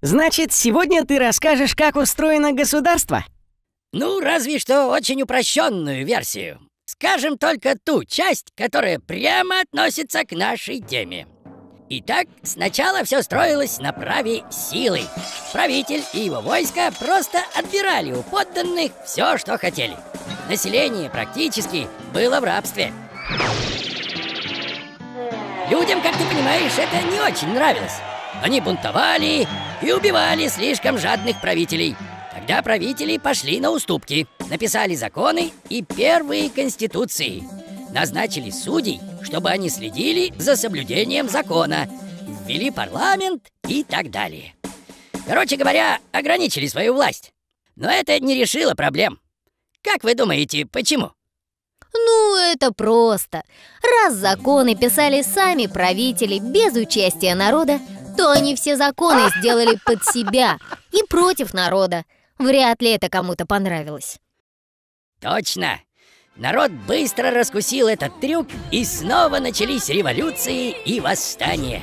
Значит, сегодня ты расскажешь, как устроено государство? Ну, разве что очень упрощенную версию. Скажем только ту часть, которая прямо относится к нашей теме. Итак, сначала все строилось на праве силы. Правитель и его войско просто отбирали у подданных все, что хотели. Население практически было в рабстве. Людям, как ты понимаешь, это не очень нравилось. Они бунтовали и убивали слишком жадных правителей. Тогда правители пошли на уступки, написали законы и первые конституции. Назначили судей, чтобы они следили за соблюдением закона, ввели парламент и так далее. Короче говоря, ограничили свою власть. Но это не решило проблем. Как вы думаете, почему? Ну, это просто. Раз законы писали сами правители без участия народа, то они все законы сделали под себя и против народа. Вряд ли это кому-то понравилось. Точно! Народ быстро раскусил этот трюк, и снова начались революции и восстания.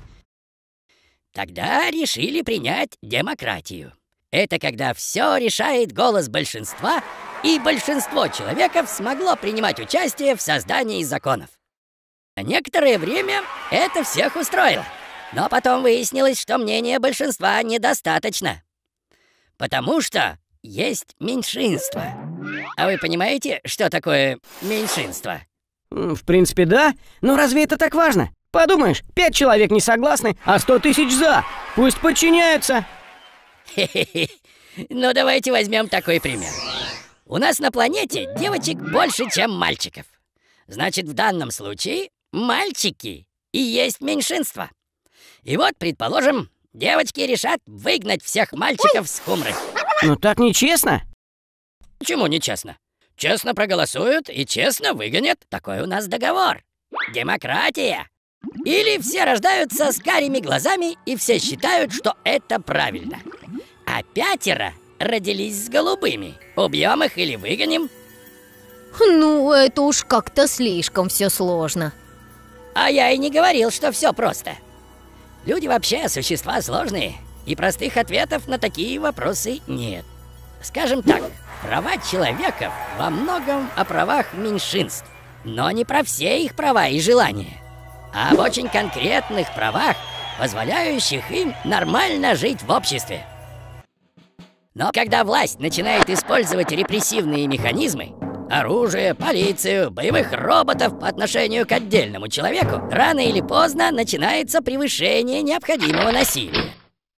Тогда решили принять демократию. Это когда все решает голос большинства, и большинство человеков смогло принимать участие в создании законов. На некоторое время это всех устроило. Но потом выяснилось, что мнение большинства недостаточно. Потому что есть меньшинство. А вы понимаете, что такое меньшинство? В принципе, да. Но разве это так важно? Подумаешь, 5 человек не согласны, а 100 тысяч за. Пусть подчиняются. Хе-хе-хе. Ну, давайте возьмем такой пример. У нас на планете девочек больше, чем мальчиков. Значит, в данном случае мальчики и есть меньшинство. И вот, предположим, девочки решат выгнать всех мальчиков с Хумры. Но так нечестно. Почему нечестно? Честно проголосуют и честно выгонят. Такой у нас договор. Демократия. Или все рождаются с карими глазами и все считают, что это правильно. А 5 родились с голубыми. Убьем их или выгоним? Ну, это уж как-то слишком все сложно. А я и не говорил, что все просто. Люди вообще существа сложные, и простых ответов на такие вопросы нет. Скажем так, права человека во многом о правах меньшинств, но не про все их права и желания, а об очень конкретных правах, позволяющих им нормально жить в обществе. Но когда власть начинает использовать репрессивные механизмы, оружие, полицию, боевых роботов по отношению к отдельному человеку, рано или поздно начинается превышение необходимого насилия.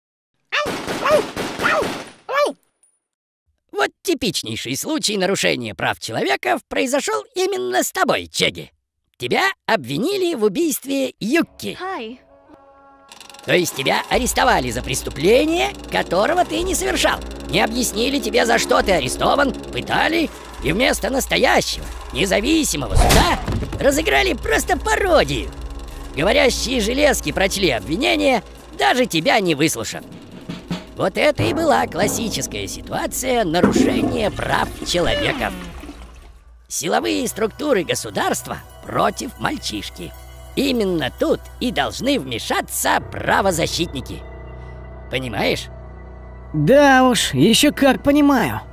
Вот типичнейший случай нарушения прав человека произошел именно с тобой, Чеги. Тебя обвинили в убийстве Юкки. То есть тебя арестовали за преступление, которого ты не совершал. Не объяснили тебе, за что ты арестован, пытали, и вместо настоящего, независимого суда разыграли просто пародию. Говорящие железки прочли обвинение, даже тебя не выслушав. Вот это и была классическая ситуация нарушения прав человека. Силовые структуры государства против мальчишки. Именно тут и должны вмешаться правозащитники. Понимаешь? Да уж, еще как понимаю.